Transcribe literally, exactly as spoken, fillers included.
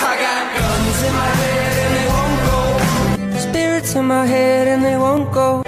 I got guns in my head and they won't go. Spirits in my head and they won't go.